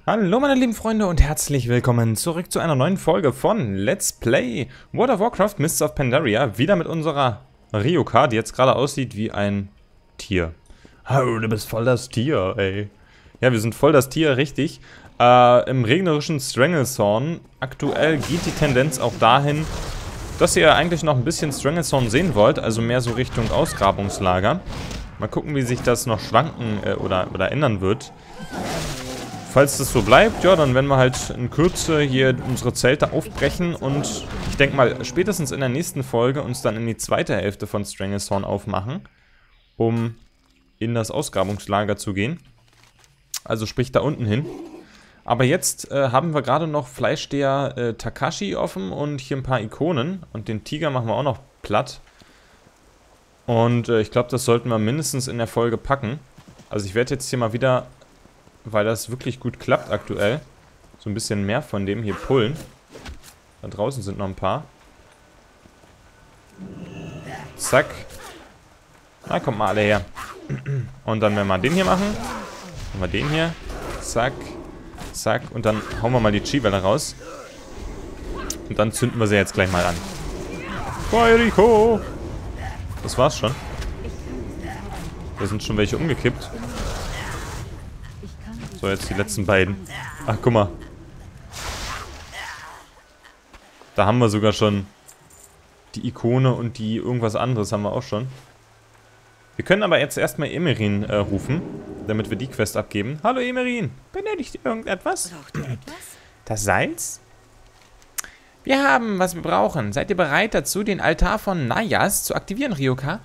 Hallo meine lieben Freunde und herzlich willkommen zurück zu einer neuen Folge von Let's Play World of Warcraft Mists of Pandaria. Wieder mit unserer Ryoka, die jetzt gerade aussieht wie ein Tier. Oh, du bist voll das Tier, ey. Ja, wir sind voll das Tier, richtig. Im regnerischen Stranglethorn aktuell geht die Tendenz auch dahin, dass ihr eigentlich noch ein bisschen Stranglethorn sehen wollt, also mehr so Richtung Ausgrabungslager. Mal gucken, wie sich das noch schwanken oder ändern wird. Falls das so bleibt, ja, dann werden wir halt in Kürze hier unsere Zelte aufbrechen und ich denke mal, spätestens in der nächsten Folge uns dann in die zweite Hälfte von Stranglethorn aufmachen, um in das Ausgrabungslager zu gehen. Also sprich da unten hin. Aber jetzt haben wir gerade noch Fleischsteher Takashi offen und hier ein paar Ikonen und den Tiger machen wir auch noch platt. Und ich glaube, das sollten wir mindestens in der Folge packen. Also ich werde jetzt hier mal wieder, weil das wirklich gut klappt aktuell, so ein bisschen mehr von dem hier pullen. Da draußen sind noch ein paar. Zack. Na, kommt mal alle her. Und dann werden wir den hier machen. Machen wir den hier. Zack. Zack. Und dann hauen wir mal die Chi-Welle raus. Und dann zünden wir sie jetzt gleich mal an. Rico! Das war's schon. Da sind schon welche umgekippt. So, jetzt die letzten beiden. Ach, guck mal. Da haben wir sogar schon die Ikone und die irgendwas anderes haben wir auch schon. Wir können aber jetzt erstmal Emerin rufen, damit wir die Quest abgeben. Hallo Emerin, benötigt ihr irgendetwas? Braucht ihr etwas? Das Salz? Wir haben, was wir brauchen. Seid ihr bereit dazu, den Altar von Nayas zu aktivieren, Ryoka?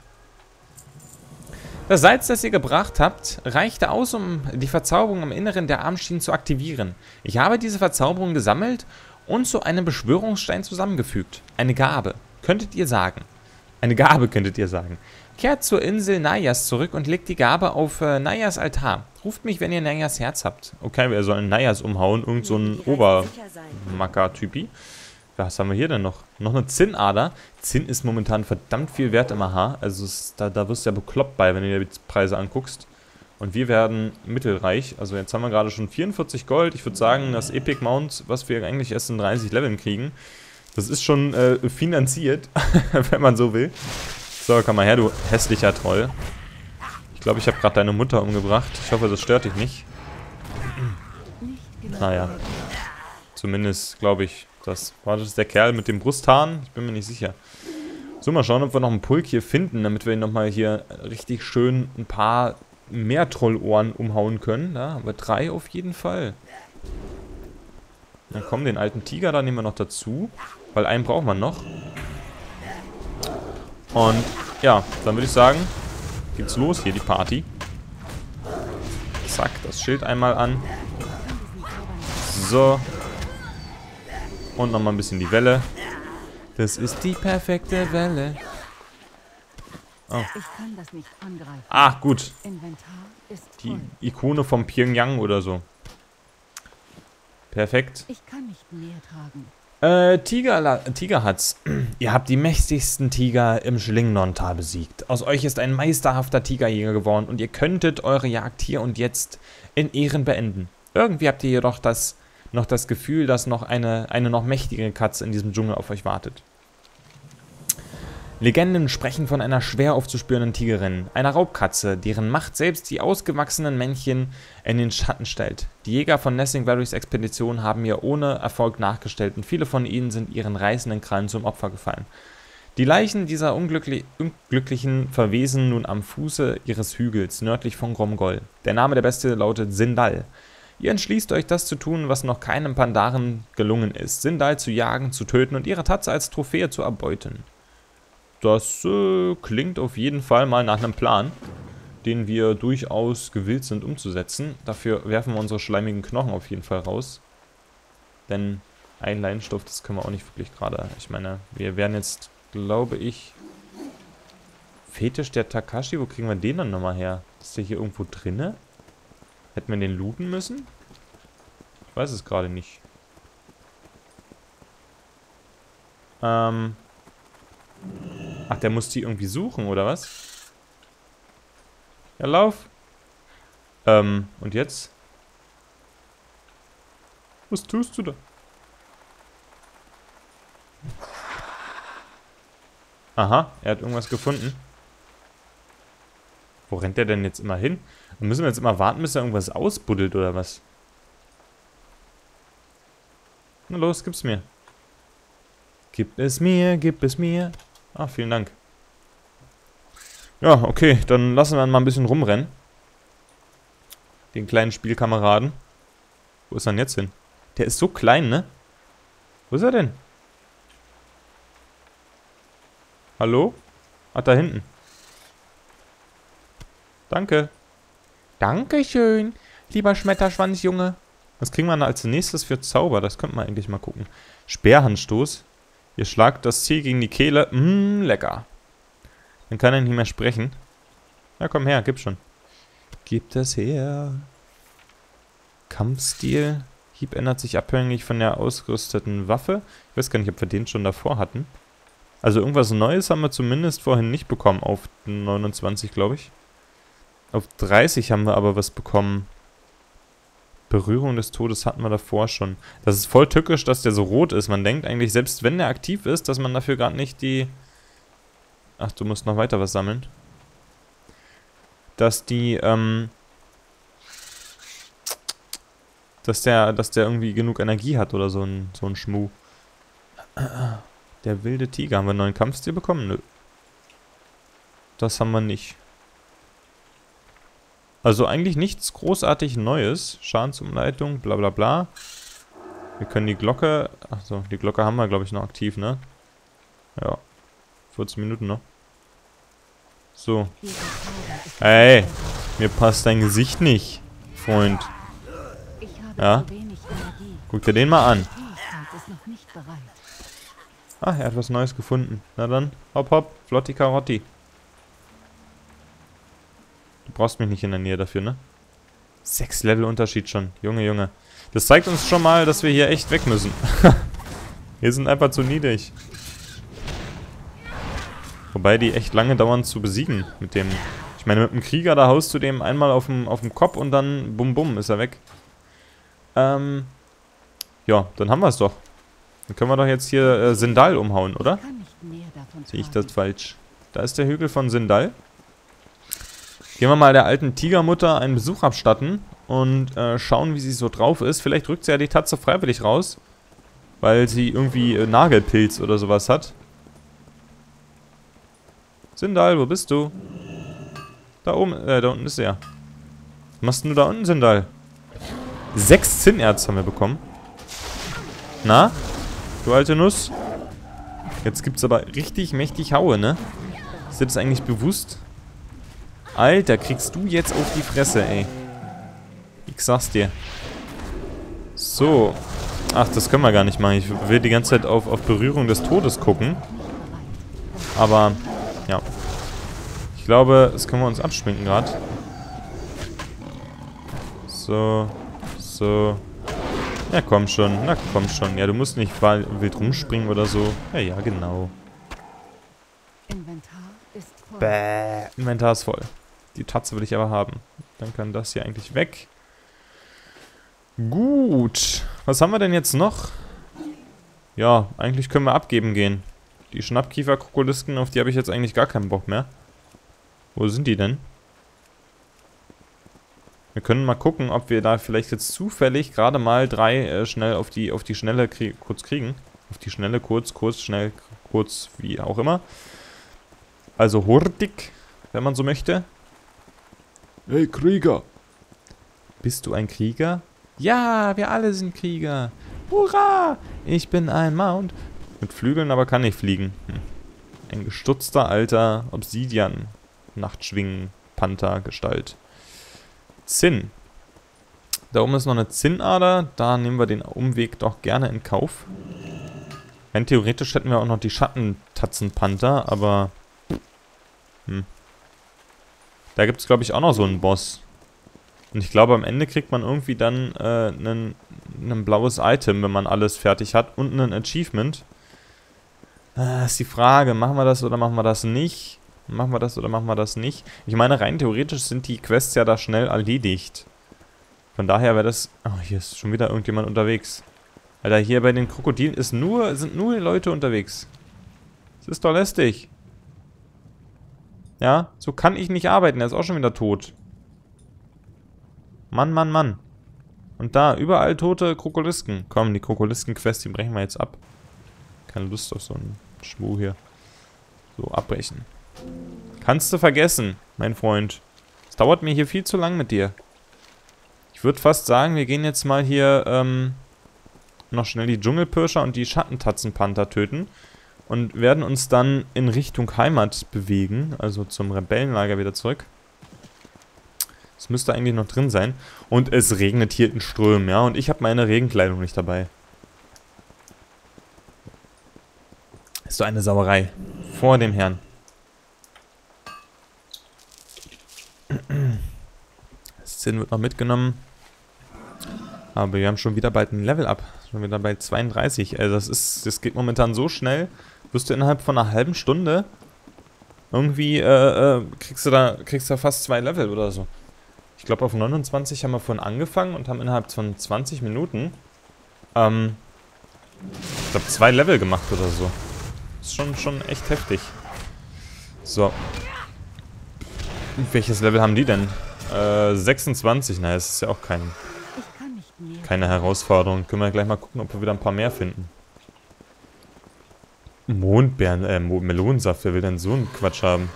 Das Salz, das ihr gebracht habt, reichte aus, um die Verzauberung im Inneren der Armschienen zu aktivieren. Ich habe diese Verzauberung gesammelt und zu einem Beschwörungsstein zusammengefügt. Eine Gabe, könntet ihr sagen. Eine Gabe, könntet ihr sagen. Kehrt zur Insel Nayas zurück und legt die Gabe auf Nayas Altar. Ruft mich, wenn ihr Nayas Herz habt. Okay, wir sollen Nayas umhauen. Irgend so ein Obermacker-Typi. Was haben wir hier denn noch? Noch eine Zinnader. Zinn ist momentan verdammt viel wert im AH. Also da wirst du ja bekloppt bei, wenn du dir die Preise anguckst. Und wir werden mittelreich. Also jetzt haben wir gerade schon 44 Gold. Ich würde sagen, das Epic Mount, was wir eigentlich erst in 30 Leveln kriegen, das ist schon finanziert, wenn man so will. So, komm mal her, du hässlicher Troll. Ich glaube, ich habe gerade deine Mutter umgebracht. Ich hoffe, das stört dich nicht. Naja. Zumindest, glaube ich, war das der Kerl mit dem Brusthahn? Ich bin mir nicht sicher. So, mal schauen, ob wir noch einen Pulk hier finden, damit wir ihn nochmal hier richtig schön ein paar mehr Trollohren umhauen können. Da haben wir 3 auf jeden Fall. Dann komm, den alten Tiger, da nehmen wir noch dazu. Weil einen brauchen wir noch. Und ja, dann würde ich sagen, geht's los hier, die Party. Zack, das Schild einmal an. So. Und nochmal ein bisschen die Welle. Das ist die perfekte Welle. Oh. Ich kann das nicht angreifen. Ah, gut. Inventar ist Die voll. Ikone vom Pyongyang oder so. Perfekt. Ich kann nicht näher tragen. Tigerhatz. Ihr habt die mächtigsten Tiger im Schlingnon-Tal besiegt. Aus euch ist ein meisterhafter Tigerjäger geworden und ihr könntet eure Jagd hier und jetzt in Ehren beenden. Irgendwie habt ihr jedoch noch das Gefühl, dass noch eine noch mächtigere Katze in diesem Dschungel auf euch wartet. Legenden sprechen von einer schwer aufzuspürenden Tigerin, einer Raubkatze, deren Macht selbst die ausgewachsenen Männchen in den Schatten stellt. Die Jäger von Nessing Valleys Expedition haben ihr ohne Erfolg nachgestellt und viele von ihnen sind ihren reißenden Krallen zum Opfer gefallen. Die Leichen dieser Unglücklichen verwesen nun am Fuße ihres Hügels nördlich von Gromgol. Der Name der Bestie lautet Sindal. Ihr entschließt euch, das zu tun, was noch keinem Pandaren gelungen ist, Sindal zu jagen, zu töten und ihre Tatze als Trophäe zu erbeuten. Das klingt auf jeden Fall mal nach einem Plan, den wir durchaus gewillt sind umzusetzen. Dafür werfen wir unsere schleimigen Knochen auf jeden Fall raus. Denn ein Leinstoff, das können wir auch nicht wirklich gerade. Ich meine, wir werden jetzt, glaube ich... Fetisch der Takashi, wo kriegen wir den dann nochmal her? Ist der hier irgendwo drinne? Hätten wir den looten müssen? Ich weiß es gerade nicht. Ach, der muss die irgendwie suchen, oder was? Ja, lauf. Und jetzt? Was tust du da? Aha, er hat irgendwas gefunden. Wo rennt der denn jetzt immer hin? Und müssen wir jetzt immer warten, bis er irgendwas ausbuddelt oder was? Na los, gib's mir. Gib es mir, gib es mir. Ah, vielen Dank. Ja, okay, dann lassen wir ihn mal ein bisschen rumrennen. Den kleinen Spielkameraden. Wo ist er denn jetzt hin? Der ist so klein, ne? Wo ist er denn? Hallo? Ach, da hinten. Danke. Dankeschön, lieber Schmetterschwanzjunge. Was kriegen wir denn als nächstes für Zauber? Das könnte man eigentlich mal gucken. Speerhandstoß. Ihr schlagt das Ziel gegen die Kehle. Lecker. Dann kann er nicht mehr sprechen. Ja, komm her, gib schon. Gib das her. Kampfstil. Hieb ändert sich abhängig von der ausgerüsteten Waffe. Ich weiß gar nicht, ob wir den schon davor hatten. Also irgendwas Neues haben wir zumindest vorhin nicht bekommen. Auf 29, glaube ich. Auf 30 haben wir aber was bekommen. Berührung des Todes hatten wir davor schon. Das ist voll tückisch, dass der so rot ist. Man denkt eigentlich, selbst wenn der aktiv ist, dass man dafür gerade nicht die... Ach, du musst noch weiter was sammeln. Dass die, dass der irgendwie genug Energie hat oder so ein Schmuh. Der wilde Tiger. Haben wir einen neuen Kampfstil bekommen? Nö. Das haben wir nicht. Also eigentlich nichts großartig Neues. Schadensumleitung, bla bla bla. Wir können die Glocke... Achso, die Glocke haben wir, glaube ich, noch aktiv, ne? Ja. 14 Minuten noch. So. Ey, mir passt dein Gesicht nicht, Freund. Ja? Guck dir den mal an. Ah, er hat was Neues gefunden. Na dann, hopp hopp, flotti Karotti. Du brauchst mich nicht in der Nähe dafür, ne? 6 Level Unterschied schon. Junge, Junge. Das zeigt uns schon mal, dass wir hier echt weg müssen. Wir sind einfach zu niedrig. Wobei die echt lange dauern zu besiegen mit dem... Ich meine, mit dem Krieger, da haust du dem einmal auf dem Kopf und dann bum bum ist er weg. Ja, dann haben wir es doch. Dann können wir doch jetzt hier Sindal umhauen, oder? Sehe ich das falsch? Da ist der Hügel von Sindal. Gehen wir mal der alten Tigermutter einen Besuch abstatten und schauen, wie sie so drauf ist. Vielleicht rückt sie ja die Tatze freiwillig raus, weil sie irgendwie Nagelpilz oder sowas hat. Sindal, wo bist du? Da oben, da unten ist er. Was machst du da unten, Sindal? 6 Zinnerz haben wir bekommen. Na? Du alte Nuss? Jetzt gibt's aber richtig mächtig Haue, ne? Ist dir das eigentlich bewusst? Alter, kriegst du jetzt auf die Fresse, ey. Ich sag's dir. So. Ach, das können wir gar nicht machen. Ich will die ganze Zeit auf Berührung des Todes gucken. Aber, ja. Ich glaube, das können wir uns abschminken gerade. So. So. Ja, komm schon. Na, komm schon. Ja, du musst nicht wild rumspringen oder so. Ja, ja, genau. Inventar ist voll. Bäh. Inventar ist voll. Die Tatze will ich aber haben. Dann kann das hier eigentlich weg. Gut. Was haben wir denn jetzt noch? Ja, eigentlich können wir abgeben gehen. Die Schnappkiefer-Krokolisken, auf die habe ich jetzt eigentlich gar keinen Bock mehr. Wo sind die denn? Wir können mal gucken, ob wir da vielleicht jetzt zufällig gerade mal 3 schnell auf die Schnelle kurz kriegen. Auf die Schnelle, kurz, schnell, kurz, wie auch immer. Also hurtig, wenn man so möchte. Hey Krieger! Bist du ein Krieger? Ja, wir alle sind Krieger. Hurra! Ich bin ein Mount. Mit Flügeln aber kann ich fliegen. Ein gestutzter alter Obsidian. Nachtschwingen, Panther, Gestalt. Zinn. Da oben ist noch eine Zinnader. Da nehmen wir den Umweg doch gerne in Kauf. Rein theoretisch hätten wir auch noch die Schattentatzenpanther, aber... Da gibt es, glaube ich, auch noch so einen Boss. Und ich glaube, am Ende kriegt man irgendwie dann ein blaues Item, wenn man alles fertig hat. Und ein Achievement. Ist die Frage, machen wir das oder machen wir das nicht? Machen wir das oder machen wir das nicht? Ich meine, rein theoretisch sind die Quests ja da schnell erledigt. Von daher wäre das... Oh, hier ist schon wieder irgendjemand unterwegs. Alter, hier bei den Krokodilen sind nur Leute unterwegs. Das ist doch lästig. Ja, so kann ich nicht arbeiten. Er ist auch schon wieder tot. Mann, Mann, Mann. Und da, überall tote Krokolisken. Komm, die Krokolisken-Quest, die brechen wir jetzt ab. Keine Lust auf so einen Schmuh hier. So, abbrechen. Kannst du vergessen, mein Freund. Es dauert mir hier viel zu lang mit dir. Ich würde fast sagen, wir gehen jetzt mal hier, noch schnell die Dschungelpirscher und die Schattentatzenpanther töten. Und werden uns dann in Richtung Heimat bewegen. Also zum Rebellenlager wieder zurück. Es müsste eigentlich noch drin sein. Und es regnet hier in Strömen, ja. Und ich habe meine Regenkleidung nicht dabei. Ist so eine Sauerei. Vor dem Herrn. Das Zinn wird noch mitgenommen. Aber wir haben schon wieder bald ein Level up. Schon wieder bei 32. Also das geht momentan so schnell. Wirst du innerhalb von einer halben Stunde irgendwie, kriegst du da fast 2 Level oder so. Ich glaube, auf 29 haben wir vorhin angefangen und haben innerhalb von 20 Minuten, ich glaube, 2 Level gemacht oder so. Ist schon echt heftig. So. Welches Level haben die denn? 26, naja, das ist ja auch keine Herausforderung. Können wir gleich mal gucken, ob wir wieder ein paar mehr finden. Mondbeeren, Melonensaft, wer will denn so einen Quatsch haben?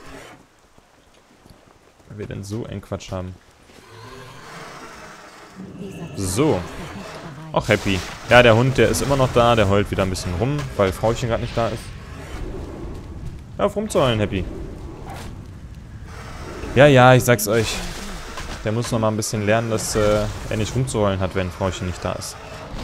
Wer will denn so einen Quatsch haben? So. Auch happy. Ja, der Hund, der ist immer noch da, der heult wieder ein bisschen rum, weil Frauchen gerade nicht da ist. Ja, auf rumzuheulen, Happy. Ja, ich sag's euch. Der muss noch mal ein bisschen lernen, dass er nicht rumzuheulen hat, wenn Frauchen nicht da ist.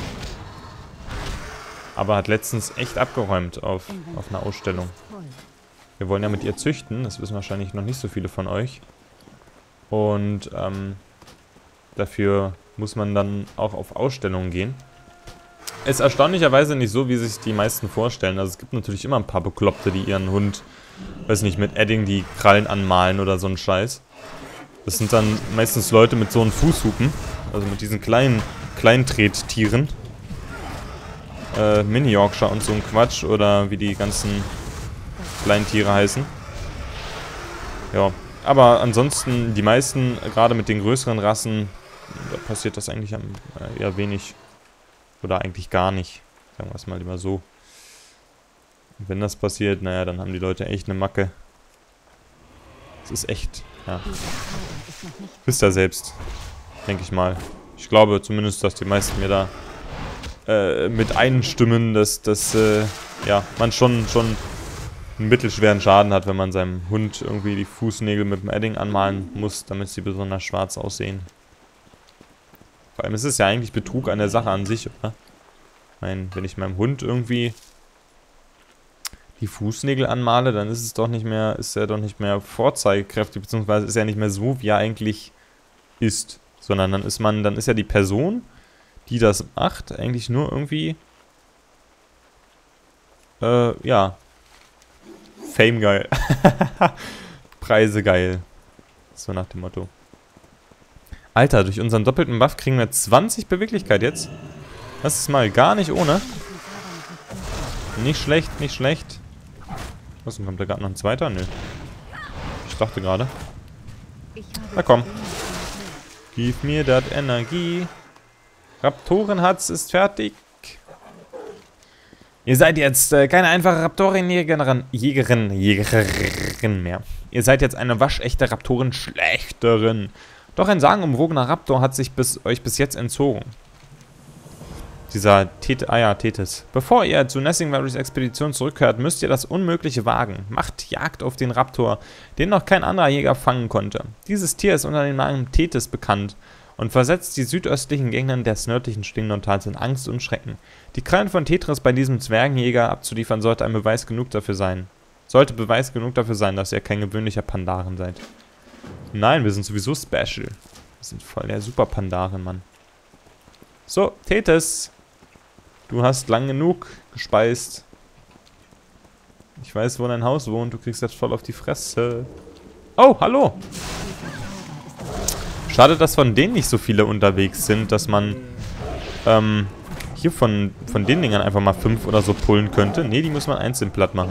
Aber hat letztens echt abgeräumt auf einer Ausstellung. Wir wollen ja mit ihr züchten, das wissen wahrscheinlich noch nicht so viele von euch. Und dafür muss man dann auch auf Ausstellungen gehen. Ist erstaunlicherweise nicht so, wie sich die meisten vorstellen. Also es gibt natürlich immer ein paar Bekloppte, die ihren Hund, weiß nicht, mit Edding die Krallen anmalen oder so ein Scheiß. Das sind dann meistens Leute mit so einen Fußhupen, also mit diesen Kleintrettieren. Mini-Yorkshire und so ein Quatsch, oder wie die ganzen kleinen Tiere heißen. Ja, aber ansonsten, die meisten, gerade mit den größeren Rassen, da passiert das eigentlich eher wenig. Oder eigentlich gar nicht. Sagen wir es mal lieber so. Und wenn das passiert, naja, dann haben die Leute echt eine Macke. Das ist echt, ja. Wisst ihr selbst, denke ich mal. Ich glaube zumindest, dass die meisten mir da mit einstimmen, dass ja, man schon einen mittelschweren Schaden hat, wenn man seinem Hund irgendwie die Fußnägel mit dem Edding anmalen muss, damit sie besonders schwarz aussehen. Vor allem ist es ja eigentlich Betrug an der Sache an sich, oder? Ich meine, wenn ich meinem Hund irgendwie die Fußnägel anmale, dann ist er doch nicht mehr vorzeigekräftig, beziehungsweise ist er nicht mehr so, wie er eigentlich ist. Sondern dann ist ja die Person, die das macht, eigentlich nur irgendwie, ja, Fame geil. Preise geil. So nach dem Motto. Alter, durch unseren doppelten Buff kriegen wir 20 Beweglichkeit jetzt. Das ist mal gar nicht ohne. Nicht schlecht, nicht schlecht. Was, kommt da gerade noch ein zweiter? Nö. Ich dachte gerade. Na komm. Gib mir das Energie. Raptorenhatz ist fertig. Ihr seid jetzt keine einfache Raptorenjägerin mehr. Ihr seid jetzt eine waschechte Raptorenschlechterin. Doch ein sagenumwogener Raptor hat sich euch bis jetzt entzogen. Dieser Tethys. Bevor ihr zu Nessingvarys Expedition zurückkehrt, müsst ihr das Unmögliche wagen. Macht Jagd auf den Raptor, den noch kein anderer Jäger fangen konnte. Dieses Tier ist unter dem Namen Tethys bekannt und versetzt die südöstlichen Gegenden des nördlichen Schlingenlandtals in Angst und Schrecken. Die Krallen von Tethys bei diesem Zwergenjäger abzuliefern, sollte Beweis genug dafür sein, dass ihr kein gewöhnlicher Pandaren seid. Nein, wir sind sowieso special. Wir sind voll der Super Pandaren, Mann. So, Tethys. Du hast lang genug gespeist. Ich weiß, wo dein Haus wohnt. Du kriegst jetzt voll auf die Fresse. Oh, hallo. Schade, dass von denen nicht so viele unterwegs sind, dass man hier von den Dingern einfach mal 5 oder so pullen könnte. Ne, die muss man einzeln platt machen.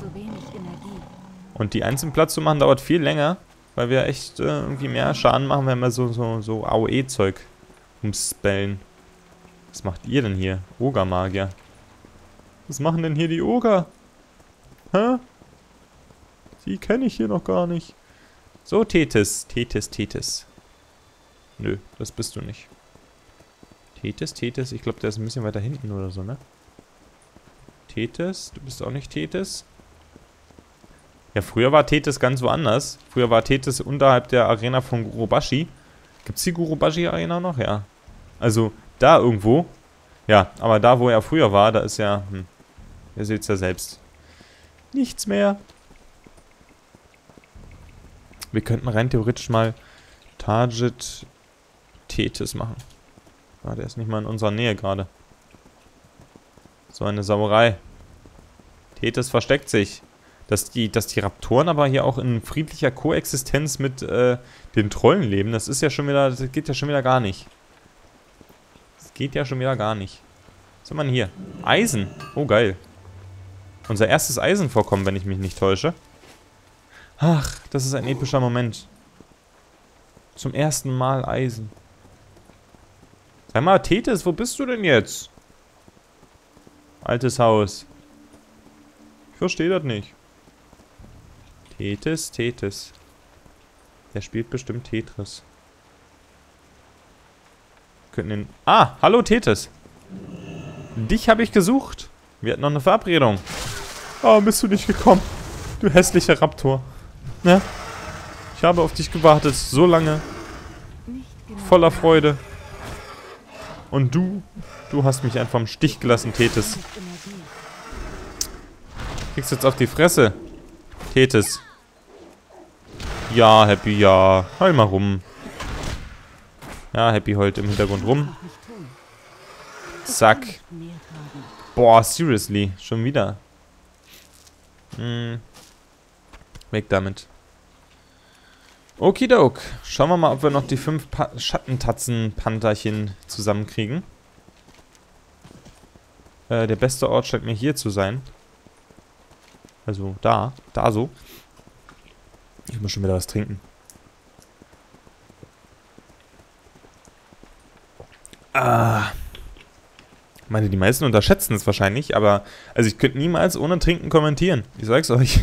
Und die einzeln platt zu machen dauert viel länger, weil wir echt irgendwie mehr Schaden machen, wenn wir so AOE-Zeug umspellen. Was macht ihr denn hier? Ogermagier. Was machen denn hier die Oger? Hä? Die kenne ich hier noch gar nicht. So, Tethys. Tethys. Nö, das bist du nicht. Tethys. Ich glaube, der ist ein bisschen weiter hinten oder so, ne? Tethys. Du bist auch nicht Tethys. Ja, früher war Tethys ganz woanders. Früher war Tethys unterhalb der Arena von Gurubashi. Gibt's die Gurubashi-Arena noch? Ja. Also, da irgendwo. Ja, aber da, wo er früher war, da ist ja... ihr seht's ja selbst. Nichts mehr. Wir könnten rein theoretisch mal Target Tethys machen. Ah, der ist nicht mal in unserer Nähe gerade. So eine Sauerei. Tethys versteckt sich. Dass die Raptoren aber hier auch in friedlicher Koexistenz mit den Trollen leben, das ist ja schon wieder, das geht ja schon wieder gar nicht. Das geht ja schon wieder gar nicht. Was haben wir denn hier? Eisen. Oh, geil. Unser erstes Eisenvorkommen, wenn ich mich nicht täusche. Ach, das ist ein epischer Moment. Zum ersten Mal Eisen. Sag mal, Tethys, wo bist du denn jetzt? Altes Haus. Ich verstehe das nicht. Tethys. Der spielt bestimmt Tetris. Wir könnten den... Ah, hallo Tethys. Dich habe ich gesucht. Wir hatten noch eine Verabredung. Oh, bist du nicht gekommen? Du hässlicher Raptor. Ne? Ich habe auf dich gewartet, so lange. Voller Freude. Und du hast mich einfach im Stich gelassen, Tethys. Kriegst jetzt auf die Fresse. Tethys. Ja, Happy, ja. Heul mal rum. Ja, Happy heult im Hintergrund rum. Zack. Boah, seriously. Schon wieder. Weg damit. Okidok. Schauen wir mal, ob wir noch die 5 Schattentatzen-Pantherchen zusammenkriegen. Der beste Ort scheint mir hier zu sein. Also da so. Ich muss schon wieder was trinken. Ich meine, die meisten unterschätzen es wahrscheinlich, aber also ich könnte niemals ohne Trinken kommentieren. Ich sag's euch.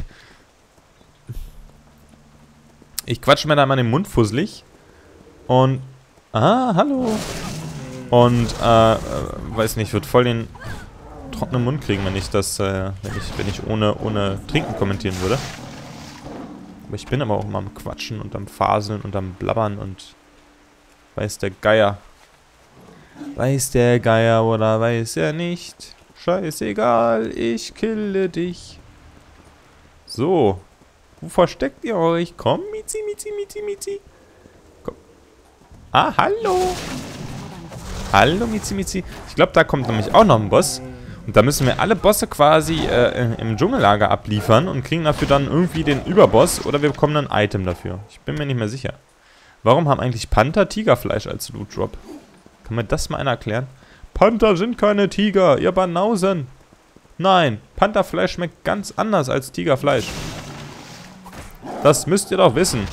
Ich quatsche mir da mal den Mund fusselig. Und... hallo. Und, weiß nicht, ich würde voll den trockenen Mund kriegen, wenn ich das, wenn ich ohne Trinken kommentieren würde. Aber ich bin aber auch immer am Quatschen und am Faseln und am Blabbern und... Weiß der Geier. Weiß der Geier oder weiß er nicht. Scheißegal, ich kille dich. So. Wo versteckt ihr euch? Komm, Mizi. Komm. Ah, hallo. Hallo, Mizi. Ich glaube, da kommt nämlich auch noch ein Boss. Und da müssen wir alle Bosse quasi im Dschungellager abliefern und kriegen dafür dann irgendwie den Überboss oder wir bekommen ein Item dafür. Ich bin mir nicht mehr sicher. Warum haben eigentlich Panther Tigerfleisch als Loot Drop? Kann mir das mal einer erklären? Panther sind keine Tiger, ihr Banausen. Nein, Pantherfleisch schmeckt ganz anders als Tigerfleisch. Das müsst ihr doch wissen.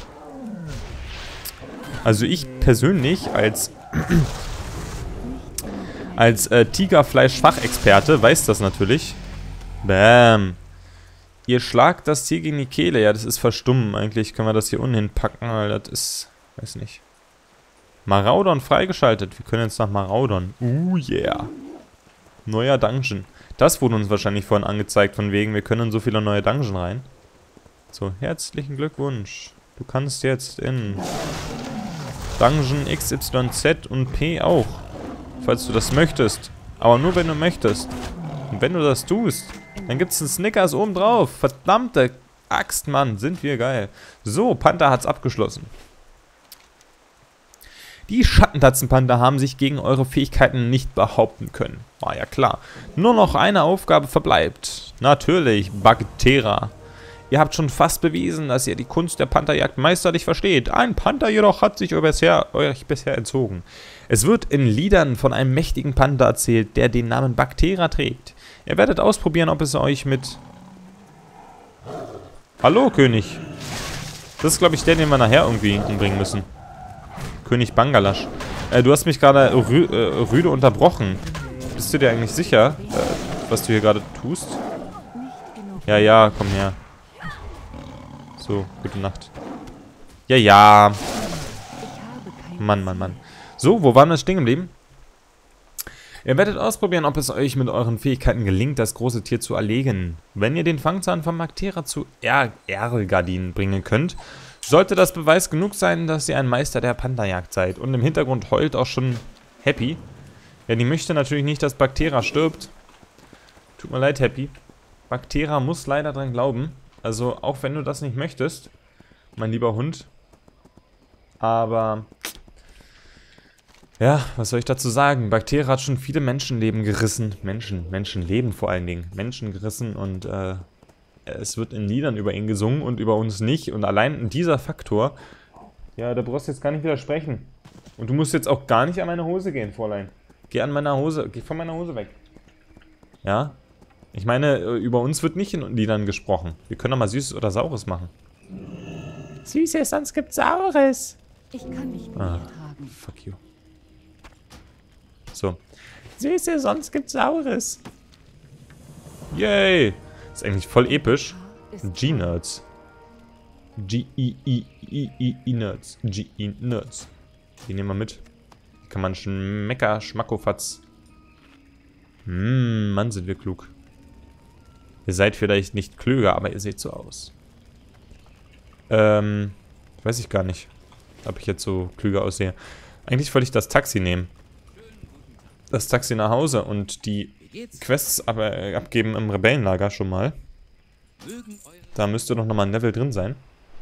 Also ich persönlich als Tigerfleisch-Fachexperte weiß das natürlich. Bäm. Ihr schlagt das Tier gegen die Kehle. Ja, das ist verstummen. Eigentlich können wir das hier unten hinpacken, weil das ist... Weiß nicht. Maraudon freigeschaltet. Wir können jetzt nach Maraudon. Yeah. Neuer Dungeon. Das wurde uns wahrscheinlich vorhin angezeigt, von wegen, wir können in so viele neue Dungeon rein. So, herzlichen Glückwunsch. Du kannst jetzt in Dungeon XYZ und P auch. Falls du das möchtest. Aber nur, wenn du möchtest. Und wenn du das tust, dann gibt es einen Snickers oben drauf. Verdammte Axt, Mann. Sind wir geil. So, Panther hat's abgeschlossen. Die Schattentatzenpanther haben sich gegen eure Fähigkeiten nicht behaupten können. War ja klar. Nur noch eine Aufgabe verbleibt. Natürlich, Bagheera. Ihr habt schon fast bewiesen, dass ihr die Kunst der Pantherjagd meisterlich versteht. Ein Panther jedoch hat sich euch bisher entzogen. Es wird in Liedern von einem mächtigen Panther erzählt, der den Namen Bakteria trägt. Ihr werdet ausprobieren, ob es euch mit... Hallo, König. Das ist, glaube ich, der, den wir nachher irgendwie umbringen müssen. König Bangalasch. Du hast mich gerade rüde unterbrochen. Bist du dir eigentlich sicher, was du hier gerade tust? Ja, ja, komm her. So, gute Nacht. Ja, ja. Mann, Mann, Mann. So, wo waren wir stehen geblieben? Ihr werdet ausprobieren, ob es euch mit euren Fähigkeiten gelingt, das große Tier zu erlegen. Wenn ihr den Fangzahn von Bakteria zu Erlgardin bringen könnt, sollte das Beweis genug sein, dass ihr ein Meister der Pantherjagd seid. Und im Hintergrund heult auch schon Happy. Ja, die möchte natürlich nicht, dass Bakteria stirbt. Tut mir leid, Happy. Bakteria muss leider dran glauben. Also, auch wenn du das nicht möchtest, mein lieber Hund. Aber... ja, was soll ich dazu sagen? Bakteria hat schon viele Menschenleben gerissen. Menschenleben vor allen Dingen. Menschen gerissen und es wird in Liedern über ihn gesungen und über uns nicht. Und allein dieser Faktor, ja, da brauchst du jetzt gar nicht widersprechen. Und du musst jetzt auch gar nicht an meine Hose gehen, Fräulein. Geh von meiner Hose weg. Ja? Ich meine, über uns wird nicht in Liedern gesprochen. Wir können doch mal Süßes oder Saures machen. Süßes, sonst gibt's Saures. Ich kann nicht mehr tragen. Fuck you. So. Süße, sonst gibt's Saures. Yay. Ist eigentlich voll episch. G-Nerds. G-I-I-I-I-Nerds. G-I-Nerds. Die nehmen wir mit. Die kann man Schmackofatz. Mann, sind wir klug. Ihr seid vielleicht nicht klüger, aber ihr seht so aus. Weiß ich gar nicht, ob ich jetzt so klüger aussehe. Eigentlich wollte ich das Taxi nehmen. Das Taxi nach Hause und die Quests abgeben im Rebellenlager schon mal. Da müsste doch nochmal ein Level drin sein.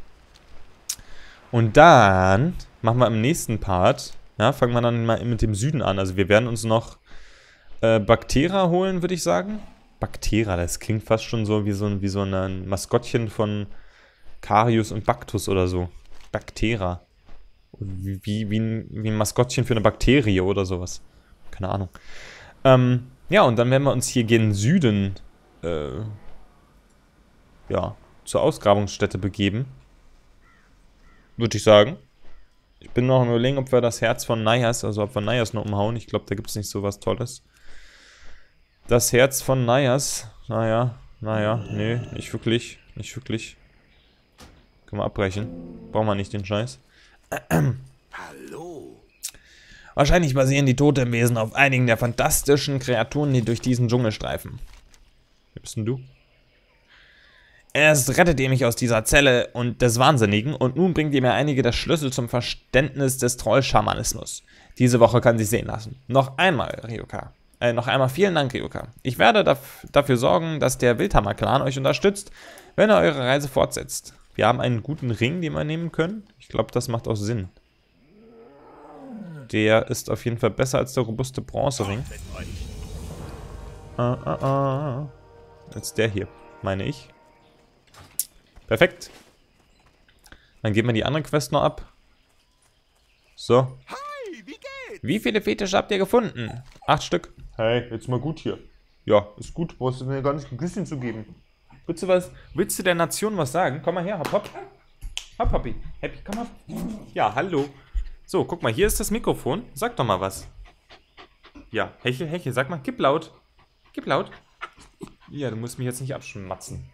Und dann machen wir im nächsten Part, ja, fangen wir dann mal mit dem Süden an. Also wir werden uns noch Bakteria holen, würde ich sagen. Bakteria, das klingt fast schon so wie so ein Maskottchen von Karius und Baktus oder so. Bakteria. Wie ein Maskottchen für eine Bakterie oder sowas. Keine Ahnung. Ja, und dann werden wir uns hier gen Süden ja, zur Ausgrabungsstätte begeben. Würde ich sagen. Ich bin noch am Überlegen, ob wir das Herz von Nias, also ob wir Nias noch umhauen. Ich glaube, da gibt es nicht so was Tolles. Das Herz von Nias. Naja, nee, nicht wirklich. Nicht wirklich. Können wir abbrechen. Brauchen wir nicht den Scheiß. Hallo. Wahrscheinlich basieren die Totemwesen auf einigen der fantastischen Kreaturen, die durch diesen Dschungel streifen. Wer bist denn du? Erst rettet ihr mich aus dieser Zelle und des Wahnsinnigen und nun bringt ihr mir einige der Schlüssel zum Verständnis des Troll-Schamanismus. Diese Woche kann sich sehen lassen. Noch einmal, Ryoka. Noch einmal vielen Dank, Ryoka. Ich werde dafür sorgen, dass der Wildhammer-Clan euch unterstützt, wenn ihr eure Reise fortsetzt. Wir haben einen guten Ring, den wir nehmen können. Ich glaube, das macht auch Sinn. Der ist auf jeden Fall besser als der robuste Bronzering. Als der hier, meine ich. Perfekt. Dann geben wir die andere Quest noch ab. So. Hi, wie geht's? Wie viele Fetische habt ihr gefunden? 8 Stück. Hey, jetzt mal gut hier. Ja, ist gut. Brauchst du mir gar nicht ein bisschen zu geben. Willst du was? Willst du der Nation was sagen? Komm mal her, hopp, hopp. Hopp, hoppi. Happy, komm mal. Ja, hallo. So, guck mal, hier ist das Mikrofon. Sag doch mal was. Ja, Hechel, Hechel, sag mal, gib laut. Gib laut. Ja, du musst mich jetzt nicht abschmatzen.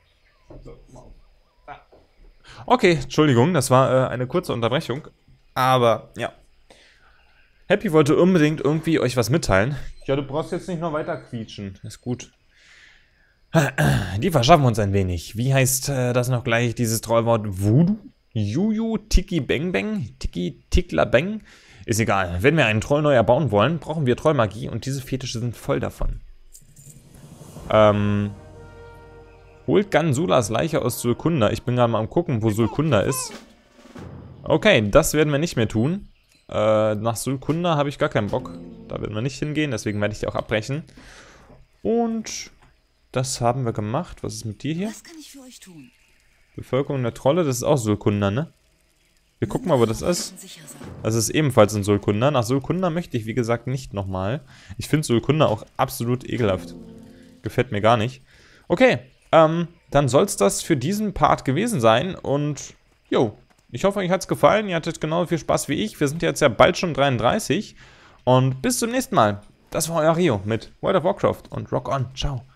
Okay, Entschuldigung, das war eine kurze Unterbrechung. Aber, ja. Happy wollte unbedingt irgendwie euch was mitteilen. Ja, du brauchst jetzt nicht noch weiter quietschen. Ist gut. Die verschaffen uns ein wenig. Wie heißt das noch gleich, dieses Trollwort? Voodoo? Juju, Tiki Bang Bang? Tiki Tikla Bang? Ist egal. Wenn wir einen Troll neu erbauen wollen, brauchen wir Trollmagie und diese Fetische sind voll davon. Holt Gansulas Leiche aus Sulkunda. Ich bin gerade mal am gucken, wo Sulkunda ist. Okay, das werden wir nicht mehr tun. Nach Sulkunda habe ich gar keinen Bock. Da werden wir nicht hingehen, deswegen werde ich die auch abbrechen. Und das haben wir gemacht. Was ist mit dir hier? Was kann ich für euch tun? Bevölkerung der Trolle, das ist auch Sulkunda, ne? Wir gucken mal, wo das ist. Das ist ebenfalls in Sulkunda. Nach Sulkunda möchte ich, wie gesagt, nicht nochmal. Ich finde Sulkunda auch absolut ekelhaft. Gefällt mir gar nicht. Okay, dann soll es das für diesen Part gewesen sein. Und, jo, ich hoffe, euch hat es gefallen. Ihr hattet genauso viel Spaß wie ich. Wir sind jetzt ja bald schon 33. Und bis zum nächsten Mal. Das war euer Rio mit World of Warcraft und Rock On. Ciao.